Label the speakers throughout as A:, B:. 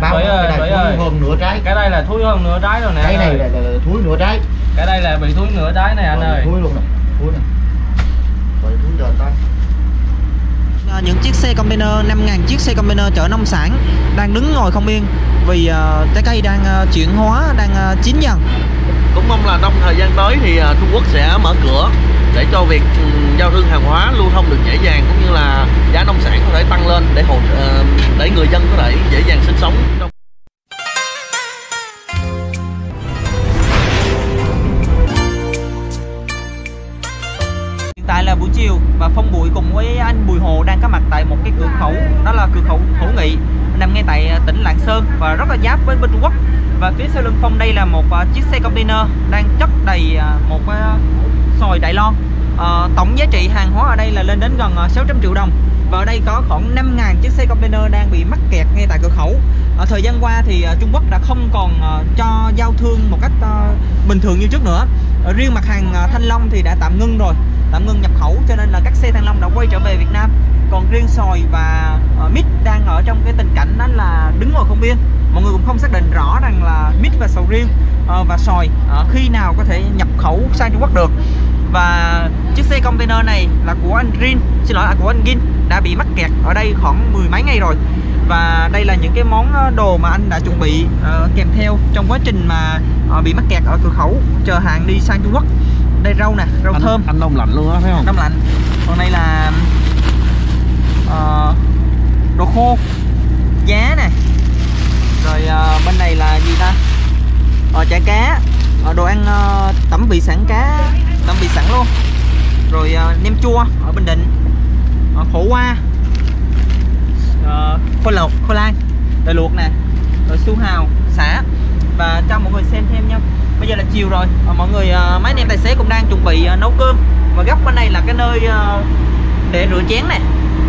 A: bao cái này thúi hơn nửa trái.
B: Cái đây là thúi hơn nửa trái rồi nè.
A: Cái này là thúi nửa trái.
B: Cái đây là bị thúi nửa trái này anh ơi.
A: Thúi luôn nè, thúi nè. Rồi thúi giờ tay.
C: Những chiếc xe container 5.000 chiếc xe container chở nông sản đang đứng ngồi không yên vì trái cây đang chuyển hóa, đang chín dần.
D: Cũng mong là trong thời gian tới thì Trung Quốc sẽ mở cửa để cho việc giao thương hàng hóa lưu thông được dễ dàng, cũng như là giá nông sản có thể tăng lên để người dân có thể dễ dàng sinh sống.
C: Hiện tại là buổi chiều và Phong Bụi cùng với anh Bùi Hồ đang có mặt tại một cái cửa khẩu, đó là cửa khẩu Hữu Nghị, nằm ngay tại tỉnh Lạng Sơn và rất là giáp với bên Trung Quốc. Và phía sau lưng Phong đây là một chiếc xe container đang chất đầy một xoài Đài Loan. Tổng giá trị hàng hóa ở đây là lên đến gần 600 triệu đồng. Và ở đây có khoảng 5.000 chiếc xe container đang bị mắc kẹt ngay tại cửa khẩu. Thời gian qua thì Trung Quốc đã không còn cho giao thương một cách bình thường như trước nữa. Riêng mặt hàng thanh long thì đã tạm ngưng rồi, tạm ngưng nhập khẩu, cho nên là các xe thanh long đã quay trở về Việt Nam. Còn riêng xoài và mít đang ở trong cái tình cảnh đó là đứng ngồi không yên. Mọi người cũng không xác định rõ rằng là mít và sầu riêng và xoài khi nào có thể nhập khẩu sang Trung Quốc được. Và chiếc xe container này là của anh Rin, của anh Gin, đã bị mắc kẹt ở đây khoảng 10 mấy ngày rồi. Và đây là những cái món đồ mà anh đã chuẩn bị kèm theo trong quá trình mà bị mắc kẹt ở cửa khẩu chờ hàng đi sang Trung Quốc. Đây rau nè, rau thơm.
D: Anh đông lạnh luôn á, thấy không?
C: Đông lạnh. Còn đây là đồ khô, giá nè. Rồi bên này là gì ta? Chả cá, đồ ăn tẩm vị sẵn cá, tẩm vị sẵn luôn. Rồi nem chua ở Bình Định, khổ qua, khoai lang, đậu luộc nè, rồi su hào, sả. Và cho mọi người xem thêm nha. Bây giờ là chiều rồi, mọi người mấy anh em tài xế cũng đang chuẩn bị nấu cơm. Và góc bên này là cái nơi để rửa chén nè.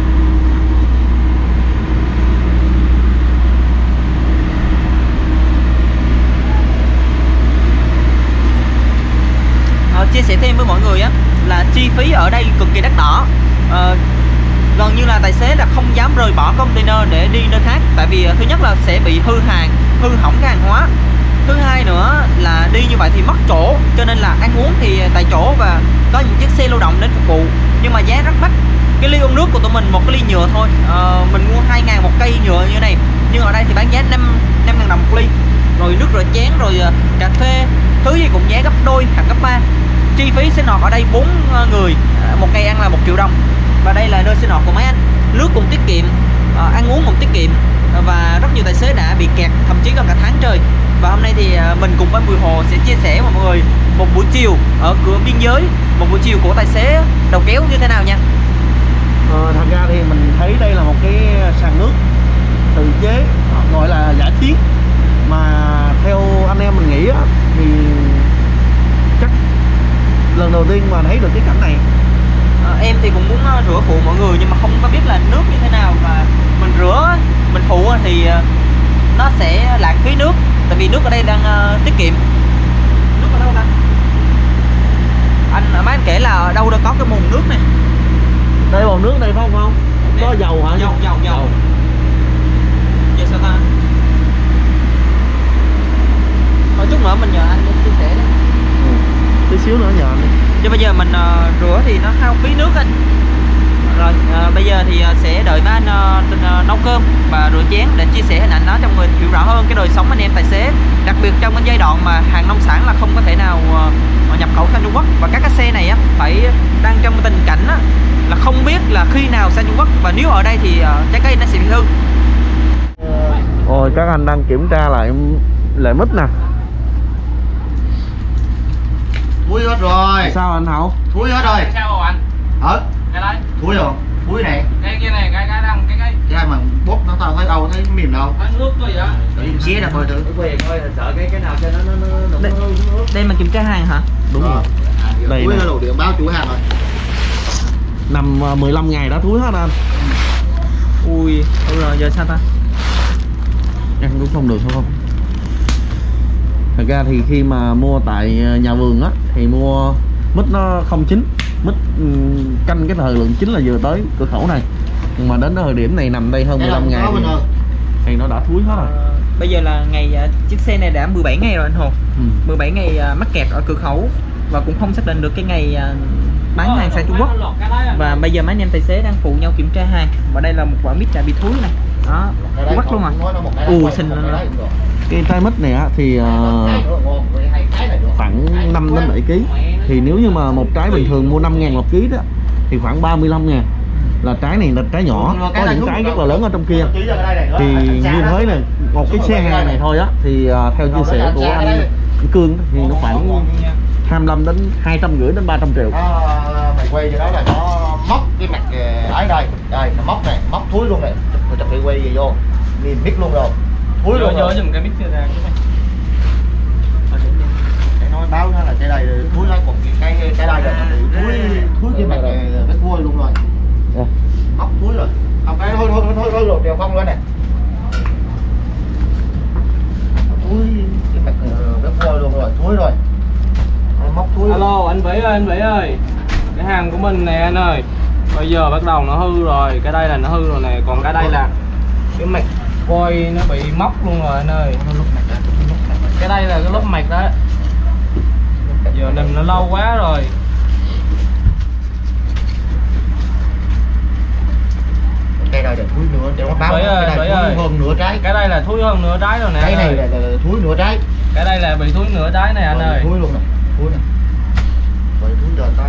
C: Chia sẻ thêm với mọi người á là chi phí ở đây cực kỳ đắt đỏ. Gần như là tài xế là không dám rời bỏ container để đi nơi khác, tại vì thứ nhất là sẽ bị hư hỏng cái hàng hóa. Thứ hai nữa là đi như vậy thì mất chỗ, cho nên là ăn uống thì tại chỗ và có những chiếc xe lưu động đến phục vụ, nhưng mà giá rất mắc. Cái ly uống nước của tụi mình một cái ly nhựa thôi, mình mua 2.000 một cây nhựa như này, nhưng ở đây thì bán giá 5.000 đồng một ly. Rồi nước rửa chén, rồi cà phê, thứ gì cũng giá gấp đôi hoặc gấp 3. Chi phí sinh hoạt ở đây 4 người một ngày ăn là 1 triệu đồng. Và đây là nơi sinh hoạt của mấy anh. Nước cũng tiết kiệm, ăn uống cũng tiết kiệm. Và rất nhiều tài xế đã bị kẹt thậm chí gần cả tháng trời. Và hôm nay thì mình cùng với Bùi Hồ sẽ chia sẻ với mọi người một buổi chiều ở cửa biên giới, một buổi chiều của tài xế đầu kéo như thế nào nha.
D: Thật ra thì mình thấy đây là một cái sàn nước tự chế, gọi là giả chiến. Mà theo anh em mình nghĩ á, thì chắc lần đầu tiên mà thấy được cái cảnh này.
C: Em thì cũng muốn rửa phụ mọi người nhưng mà không có biết là nước như thế nào, và mình rửa, mình phụ thì nó sẽ lãng phí nước, tại vì nước ở đây đang tiết kiệm. Nước ở đâu ta? Mấy anh kể là ở đâu đã có cái bồn nước này.
D: Đây bồn nước này phải không? Có dầu hả?
C: Dầu. Giờ sao ta? Thôi chút nữa mình nhờ anh chia sẻ đấy.
D: Tí xíu nữa nhờ anh đi.
C: Chứ bây giờ mình rửa thì nó hao phí nước anh. Rồi bây giờ thì sẽ đợi mấy anh nấu cơm và rửa chén để chia sẻ hình ảnh đó cho mọi người hiểu rõ hơn cái đời sống anh em tài xế, đặc biệt trong cái giai đoạn mà hàng nông sản là không có thể nào nhập khẩu sang Trung Quốc. Và các cái xe này á phải đang trong tình cảnh á, là không biết là khi nào sang Trung Quốc, và nếu ở đây thì trái cây nó sẽ bị hư.
D: Ôi các anh đang kiểm tra lại mít nè.
A: Thúi hết rồi.
D: Sao anh Hậu?
A: Thúi hết rồi.
B: Sao rồi anh? Cái đấy.
A: Thúi rồi. Thúi này.
B: Cái kia này, cái
A: mà bóp nó tao thấy đâu, thấy mềm đâu.
B: Ăn nước thôi vậy.
A: Tự nhiên xé ra coi thử.
B: Quyền thôi, sợ cái nào cho nó
C: Đây mà kiểm tra hàng hả?
D: Đúng rồi. Đây
A: Thúi đồ điện báo chủ hàng rồi.
D: Nằm 15 ngày đã thúi hết anh.
C: Ui, rồi giờ sao ta?
D: Ăn cũng không được phải không? Thật ra thì khi mà mua tại nhà vườn á thì mua mít nó không chín, mít canh cái thời lượng chín là vừa tới cửa khẩu này, nhưng mà đến thời điểm này nằm đây hơn 15 ngày thì nó đã thúi hết rồi.
C: Bây giờ là ngày chiếc xe này đã 17 ngày rồi anh Hồ. 17 ngày mắc kẹt ở cửa khẩu và cũng không xác định được cái ngày bán hàng sang Trung Quốc. Và bây giờ mấy anh em tài xế đang phụ nhau kiểm tra hàng. Và đây là một quả mít đã bị thúi này. Đó, quắt luôn rồi. Xinh lên rồi.
D: Cái trái mít này á thì khoảng 5 đến 7 kg. Thì nếu như mà một trái bình thường mua 5.000 một ký đó thì khoảng 35.000. Là trái này là trái nhỏ, có những trái rất là lớn ở trong kia. Thì như thế này, một cái xe hàng này thôi á thì theo chia sẻ của anh Cương thì nó khoảng 25 đến 250 đến 300 triệu.
A: Mày quay cho đó là nó móc cái mặt ấy đây, nó móc này, móc thúi luôn này. Tôi chụp cái quay gì vô, nhìn mít luôn rồi, thúi luôn rồi.
B: Dùm cái mít chưa ra
A: cái nói báo nó là cái đây thúi nó còn cái đây là thúi cái mặt cái cua luôn rồi. Móc thúi rồi. Không cái thôi rồi đều không nữa nè. Thúi cái mặt cái cua luôn rồi, thúi rồi. Móc thúi.
B: Alo anh Vĩ ơi, anh Vĩ ơi, cái hàng của mình nè anh ơi, bây giờ bắt đầu nó hư rồi, cái đây là nó hư rồi nè, còn cái đây là cái mạch voi nó bị móc luôn rồi anh ơi. Cái đây là cái lớp mạch đó, giờ nằm nó lâu quá rồi.
A: Cái đây là thúi nữa, để nó báo cái đây thúi hơn nửa trái.
B: Cái đây là thúi hơn nửa trái rồi nè.
A: Cái này là thúi nửa trái.
B: Cái đây là bị thúi nửa trái này anh ơi.
A: Thúi luôn này, thúi này. Rồi thúi rồi tay.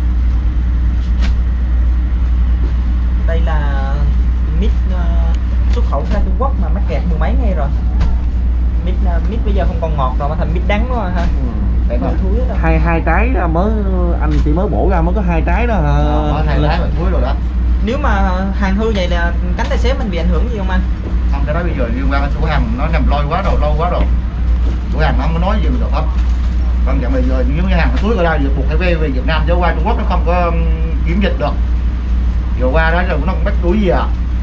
C: Đây là mít xuất khẩu sang Trung Quốc mà mắc kẹt mười mấy ngày rồi. Mít bây giờ không còn ngọt rồi mà thành mít đắng rồi ha. Thúi đó.
D: Hai trái mới anh chỉ mới bổ ra mới có 2 trái đó hả?
A: Hai trái mà thúi rồi đó.
C: Nếu mà hàng hư vậy là cánh tài xế mình bị ảnh hưởng gì không anh?
A: Không, cái đó bây giờ liên quan đến chủ hàng nó nằm lâu quá rồi. Chủ hàng nó không có nói gì được hết. Còn bây giờ những cái hàng nó thúi ở đây giờ buộc phải về Việt Nam chứ qua Trung Quốc nó không có kiểm dịch được. Giờ qua đó rồi nó không bắt đuổi gì à.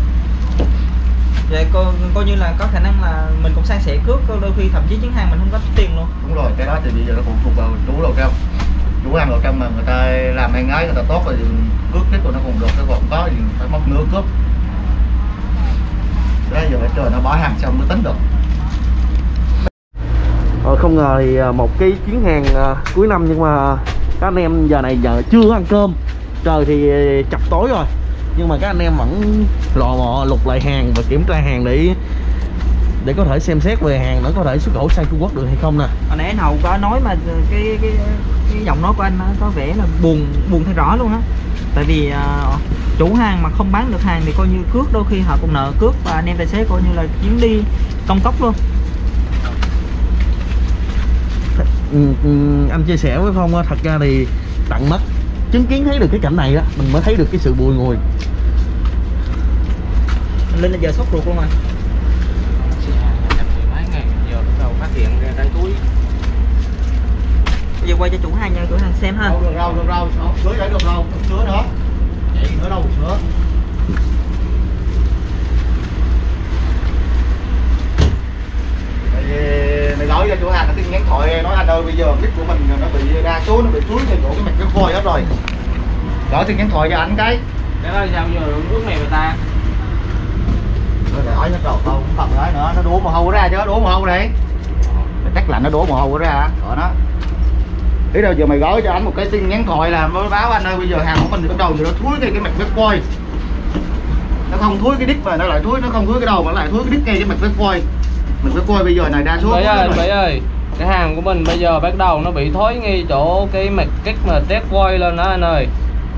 C: Vậy coi như là có khả năng là mình cũng sang sẻ cước, đôi khi thậm chí chuyến hàng mình không có tiền luôn.
A: Đúng rồi, cái đó thì bây giờ nó phụ thuộc vào chủ đầu trong. Chủ hàng đầu trong mà người ta làm ăn ấy người ta tốt rồi thì cướp cái của nó còn được, cái còn có thì phải móc nửa cướp. Đấy giờ trời nó bỏ hàng xong mới tính được.
D: Không ngờ thì một cái chuyến hàng cuối năm nhưng mà các anh em giờ này giờ chưa ăn cơm, trời thì chập tối rồi nhưng mà các anh em vẫn lò mò lục lại hàng và kiểm tra hàng để có thể xem xét về hàng nó có thể xuất khẩu sang Trung Quốc được hay không nè.
C: Hồi nãy anh Hậu có nói mà cái giọng nói của anh nó có vẻ là buồn thấy rõ luôn á. Tại vì chủ hàng mà không bán được hàng thì coi như cước, đôi khi họ cũng nợ cước và anh em tài xế coi như là chuyến đi công cốc luôn.
D: Anh chia sẻ với Phong thật ra thì tận mắt chứng kiến thấy được cái cảnh này đó mình mới thấy được cái sự bùi ngùi.
C: Lên là giờ sốt ruột luôn anh.
B: Mấy ngày giờ bắt đầu phát hiện ra trái túi.
C: Bây giờ quay cho chủ hàng nha, chủ hàng xem ha.
A: Rau, sữa để được rau, sữa nữa. Vậy nữa đâu sữa. Mày nói cho chủ hàng nó tin nhắn thoại nói anh ơi bây giờ mít của mình nó bị đa số nó bị thúi ngay chỗ cái mặt cái phôi hết rồi. Gửi tin nhắn thoại cho anh cái.
B: Cái đó sao giờ nước này người ta.
A: Rồi để hỏi nó trò không cần nói nữa, nó đổ mồ hôi ra chứ, đổ mồ hôi này. Chắc là nó đổ mồ hôi ra rồi nó. Thế đâu giờ mày gửi cho anh một cái tin nhắn thoại là mới báo anh ơi bây giờ hàng của mình thì bắt đầu thì nó thúi ngay cái mặt vết phôi. Nó không thúi cái đít mà nó lại thúi, nó không thúi cái đầu mà nó lại thúi cái đít ngay cái mặt vết phôi. Mình phải coi bây giờ này đa số
B: anh Vĩ ơi, cái hàng của mình bây giờ bắt đầu nó bị thối ngay chỗ cái mặt kích mà tét voi lên đó anh ơi.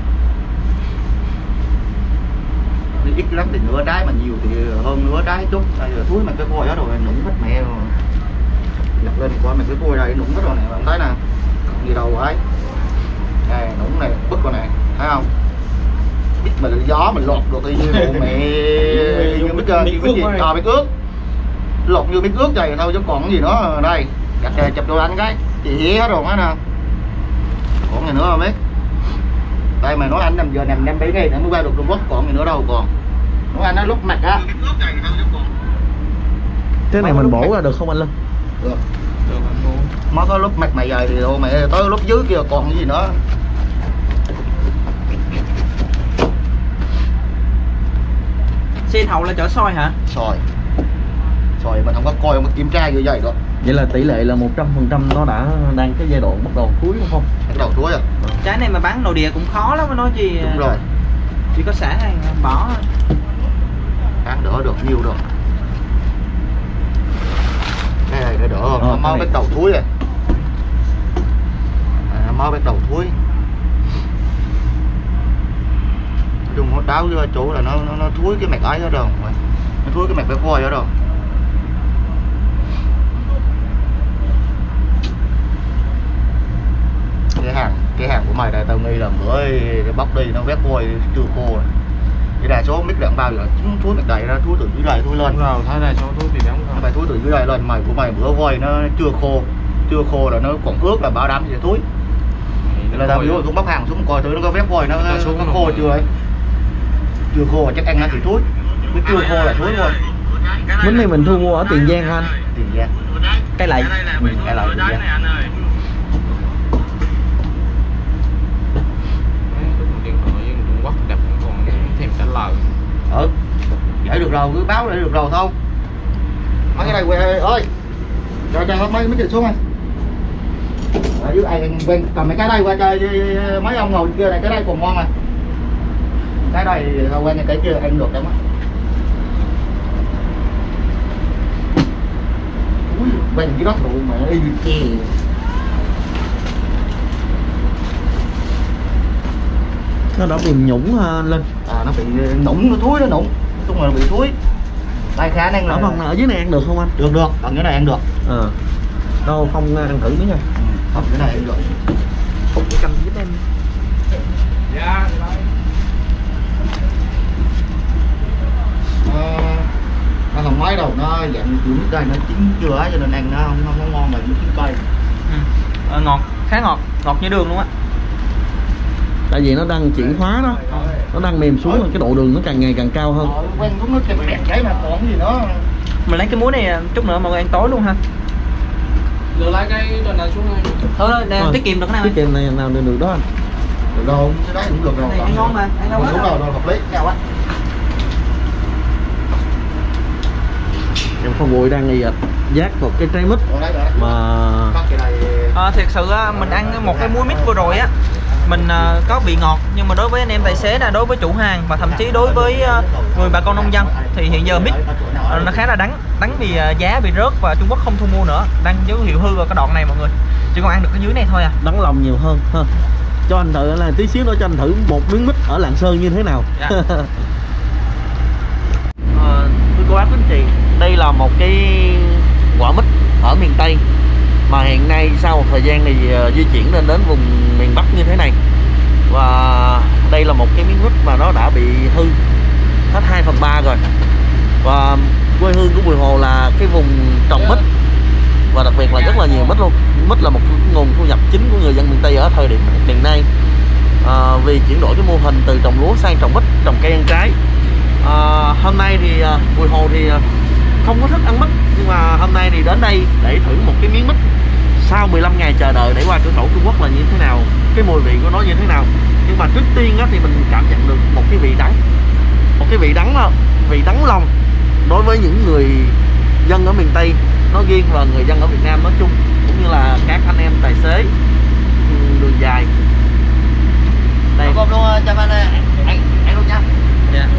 A: Ít lắm thì nửa trái mà nhiều thì hơn nửa trái chút. Bây giờ thúi mặt cái voi đó rồi nũng hết mẹ rồi. Lật lên coi mặt cái voi đây nũng hết rồi nè, bạn thấy nè. Gì đâu ấy. Này nũng này, bứt con này, thấy không? Biết mà gió mình lọt được y như mẹ như biết gì, biết ướt. Lột như biết ướt vậy thôi chứ còn cái gì nữa đây. Gạch chụp đồ anh cái chị hé hết rồi hết nè. Còn gì nữa không biết. Đây mà nói anh nằm giờ nằm 5-7 ngày nữa mới qua được Trung Quốc, còn gì nữa đâu còn. Nói anh nó lúc mặt á.
D: Thế này mình bổ ra được không anh Linh?
A: Được. Mới có lúc mặt mày giờ thì thôi mày tới lúc dưới kia còn cái gì nữa.
C: Xe Hậu là chở soi hả?
A: Soi. Rồi mình không có coi, không có kiểm tra như vậy đó.
D: Vậy là tỷ lệ là 100% nó đã đang cái giai đoạn bắt đầu thúi đúng không?
A: Bắt đầu thúi rồi.
C: Trái này mà bán nội địa cũng khó lắm, nói chi.
A: Đúng rồi.
C: Chỉ có xả hàng bỏ.
A: Ăn đỡ được nhiều rồi. Cái này nó đỡ không? Nó mau bắt đầu thúi rồi. Mau bắt đầu thúi. Đừng có đáo vô chỗ là nó thúi cái mạch ấy đó rồi. Nó thúi cái mạch cái voi đó rồi. Cái hàng của mày này tao nghĩ là mới bóc đi nó vét vôi chưa khô rồi. Cái đa số mít đạn bao giờ thúi mạch đầy ra, thúi từ dưới đây thúi lên.
B: Đúng rồi, thấy này số thúi thì đáng không?
A: Phải thúi từ dưới đây lên, mày của mày bữa vôi nó chưa khô là nó còn ướt là bảo đảm sẽ thúi. Là tao vô cũng bóc hàng xuống coi thử nó có vét vôi nó khô chưa ấy. Chưa khô chắc ăn nó thì thúi. Cái chưa khô là thúi luôn.
D: Mít này mình thu mua ở Tiền Giang hả anh?
A: Tiền Giang.
C: Cái lại.
A: Cái lại Tiền Giang.
B: Đẹp còn thèm trả lời.
A: Để được rồi, cứ báo để được rồi thôi. Mấy cái này quê ơi. Cho mấy cái xuống anh. Ở dưới ai bên cầm mấy cái đây qua chơi mấy ông ngồi kia này, cái đây còn ngon này. Cái đây tao quen cái kia ăn được lắm á. Ui, quen cái đó đủ mà y chè.
D: Nó đã bị nhũng lên.
A: Nó bị nũng, nó thúi, nó nũng. Chung là bị thúi. Đây khả năng là
D: ở phần ở dưới này ăn được không anh?
A: Được, còn cái này ăn được.
D: Đâu không ăn thử nữa nha.
A: Không, cái này ăn được.
C: Để cầm giúp em.
B: Dạ,
A: nó không nói đâu, nó dạng kiểu mít đây nó chín chưa á cho nên ăn nó không ngon mà nó chín cay.
C: Ngọt, khá ngọt, ngọt như đường luôn á.
D: Tại vì nó đang chuyển hóa đó, nó đang mềm xuống rồi cái độ đường nó càng ngày càng cao hơn.
A: Quen xuống nó kẹp kẹp cái mà còn cái gì nữa.
C: Mình lấy cái muối này chút nữa mọi người ăn tối luôn ha.
B: Lừa lấy cái đồ này xuống đây.
C: Thôi tiết kiệm được cái nào.
D: Tiết kiệm này nào được đó anh.
A: Được đâu, cái đấy cũng được rồi.
C: Này ăn ngon mà, ăn ngon
A: đúng rồi, hợp lý nhau á.
D: Em Phong Bụi đang giác một cái trái mít mà
C: thiệt sự mình ăn một cái muối mít vừa rồi á, mình có vị ngọt, nhưng mà đối với anh em tài xế là đối với chủ hàng và thậm chí đối với người bà con nông dân thì hiện giờ mít nó khá là đắng vì giá bị rớt và Trung Quốc không thu mua nữa, đang dấu hiệu hư ở cái đoạn này mọi người, chỉ còn ăn được cái dưới này thôi à.
D: đắng lòng nhiều hơn ha. Cho anh thử là tí xíu nữa cho anh thử một miếng mít ở Lạng Sơn như thế nào.
C: Dạ.
D: Thưa cô bác quý anh chị, đây là một cái quả mít ở miền Tây mà hiện nay sau một thời gian thì di chuyển lên đến vùng miền Bắc như thế này, và đây là một cái miếng mít mà nó đã bị hư hết 2/3 rồi. Và quê hương của Bùi Hồ là cái vùng trồng mít và đặc biệt là rất là nhiều mít luôn. Mít là một nguồn thu nhập chính của người dân miền Tây ở thời điểm hiện nay, vì chuyển đổi cái mô hình từ trồng lúa sang trồng mít, trồng cây ăn trái. Hôm nay thì Bùi Hồ thì không có thích ăn mít, nhưng mà hôm nay thì đến đây để thử một cái miếng mít sau 15 ngày chờ đợi để qua cửa khẩu Trung Quốc là như thế nào, cái mùi vị của nó như thế nào. Nhưng mà trước tiên á, thì mình cảm nhận được một cái vị đắng, một cái vị đắng đó, vị đắng lòng đối với những người dân ở miền Tây nói riêng và người dân ở Việt Nam nói chung, cũng như là các anh em tài xế đường dài. Đây
A: Cơm luôn cho anh ăn luôn nha.
C: Yeah.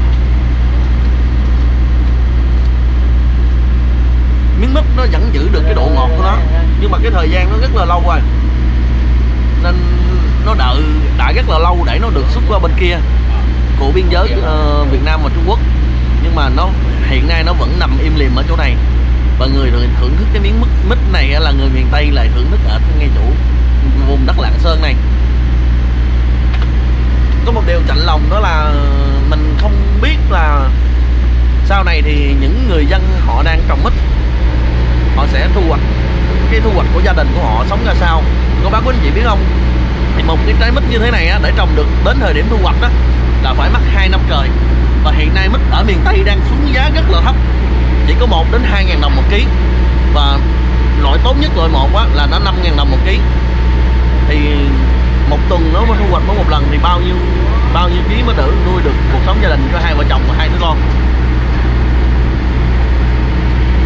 D: Miếng mít nó vẫn giữ được cái độ ngọt của nó, nhưng mà cái thời gian nó rất là lâu rồi nên nó đợi rất là lâu để nó được xuất qua bên kia của biên giới Việt Nam và Trung Quốc. Nhưng mà nó hiện nay nó vẫn nằm im lìm ở chỗ này, và người thưởng thức cái miếng mít này là người miền Tây lại thưởng thức ở ngay chỗ vùng đất Lạng Sơn này. Có một điều chạnh lòng đó là mình không biết là sau này thì những người dân họ đang trồng mít họ sẽ thu hoạch, cái thu hoạch của gia đình của họ sống ra sao. Cô bác quý anh chị biết không, thì một cái trái mít như thế này á, để trồng được đến thời điểm thu hoạch đó là phải mất 2 năm trời. Và hiện nay mít ở miền Tây đang xuống giá rất là thấp, chỉ có 1 đến 2.000 đồng một ký, và loại tốt nhất loại 1 á, là nó 5.000 đồng một ký. Thì một tuần nó mới thu hoạch mỗi một lần thì bao nhiêu ký mới đủ nuôi được cuộc sống gia đình cho hai vợ chồng và 2 đứa con.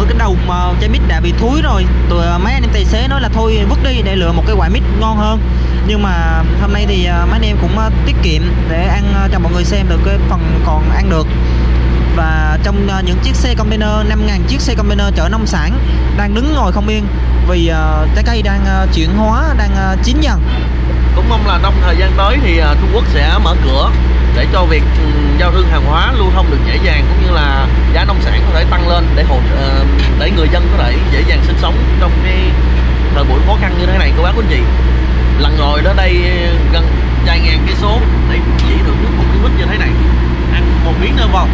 C: cái đầu mà chai mít đã bị thúi rồi. Tụi mấy anh em tài xế nói là thôi vứt đi để lựa một cái quả mít ngon hơn. Nhưng mà hôm nay thì mấy anh em cũng tiết kiệm để ăn cho mọi người xem được cái phần còn ăn được. Và trong những chiếc xe container 5.000 chiếc xe container chở nông sản đang đứng ngồi không yên vì trái cây đang chuyển hóa, đang chín dần.
D: Cũng mong là trong thời gian tới thì Trung Quốc sẽ mở cửa để cho việc giao thương hàng hóa lưu thông được dễ dàng, cũng như là giá nông sản có thể tăng lên để người dân có thể dễ dàng sinh sống trong cái thời buổi khó khăn như thế này cô bác quý anh chị. Lần rồi đến đây gần vài ngàn cây số để chỉ thưởng thức một cái mít như thế này, ăn một miếng nữa vào.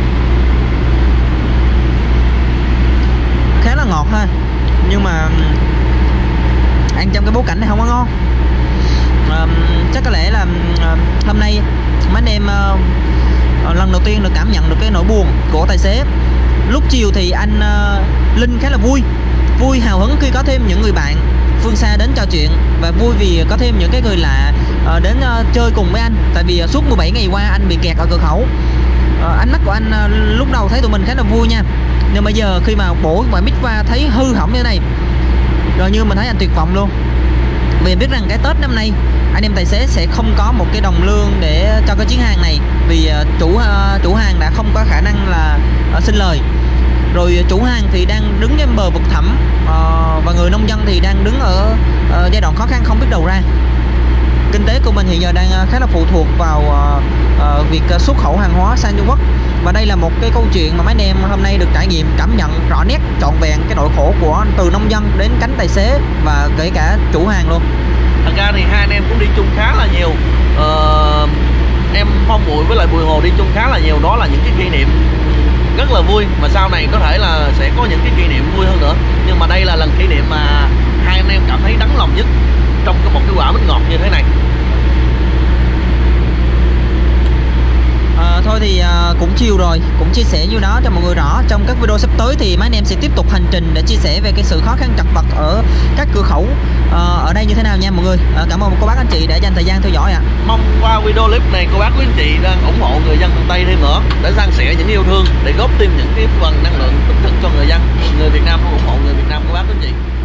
C: Khá là ngọt ha, nhưng mà ăn trong cái bối cảnh này không có ngon. Chắc có lẽ là hôm nay mấy anh em lần đầu tiên được cảm nhận được cái nỗi buồn của tài xế. Lúc chiều thì anh Linh khá là vui hào hứng khi có thêm những người bạn phương xa đến trò chuyện, và vui vì có thêm những cái người lạ đến chơi cùng với anh. Tại vì suốt 17 ngày qua anh bị kẹt ở cửa khẩu. Ánh mắt của anh lúc đầu thấy tụi mình khá là vui nha, nhưng bây giờ khi mà bổ quả mít qua thấy hư hỏng như thế này, rồi như mình thấy anh tuyệt vọng luôn. Vì biết rằng cái Tết năm nay anh em tài xế sẽ không có một cái đồng lương để cho cái chuyến hàng này, vì chủ hàng đã không có khả năng là xin lời. Rồi chủ hàng thì đang đứng trên bờ vực thẳm, và người nông dân thì đang đứng ở giai đoạn khó khăn không biết đầu ra. Kinh tế của mình hiện giờ đang khá là phụ thuộc vào việc xuất khẩu hàng hóa sang Trung Quốc. Và đây là một cái câu chuyện mà mấy anh em hôm nay được trải nghiệm, cảm nhận rõ nét trọn vẹn cái nỗi khổ của từ nông dân đến cánh tài xế và kể cả chủ hàng luôn.
D: Thật ra thì hai anh em cũng đi chung khá là nhiều. Em Phong Bụi với lại Bùi Hồ đi chung khá là nhiều. Đó là những cái kỷ niệm rất là vui, mà sau này có thể là sẽ có những cái kỷ niệm vui hơn nữa. Nhưng mà đây là lần kỷ niệm mà hai anh em cảm thấy đắng lòng nhất trong một cái quả mít ngọt như thế này.
C: Thôi thì cũng chiều rồi, cũng chia sẻ như đó cho mọi người rõ. Trong các video sắp tới thì mấy anh em sẽ tiếp tục hành trình để chia sẻ về cái sự khó khăn trật vật ở các cửa khẩu ở đây như thế nào nha mọi người. Cảm ơn cô bác anh chị đã dành thời gian theo dõi ạ.
D: Mong qua video clip này cô bác quý anh chị đang ủng hộ người dân miền Tây thêm nữa, để san sẻ những yêu thương, để góp thêm những cái phần năng lượng tích cực cho người dân. Người Việt Nam luôn ủng hộ người Việt Nam cô bác quý anh chị.